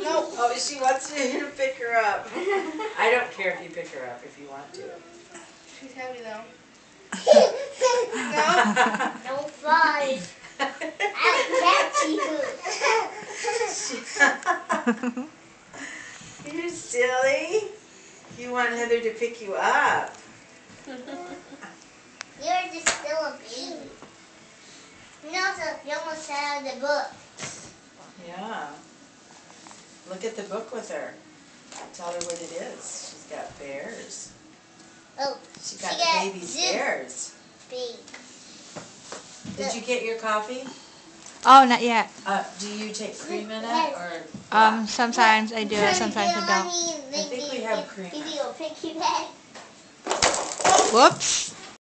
No. Oh, she wants you to pick her up. I don't care if you pick her up if you want to. She's heavy though. No. Don't fly. I'll catch you. You're silly. You want Heather to pick you up. You're just still a baby. You know, so you almost out of the book. Yeah. Look at the book with her. Tell her what it is. She's got bears. Oh, She got baby zoo bears. baby. Did you get your coffee? Oh, not yet. Do you take cream in it or? Sometimes I do it, sometimes I don't. I think we have cream. Give you a piggy bag. Whoops.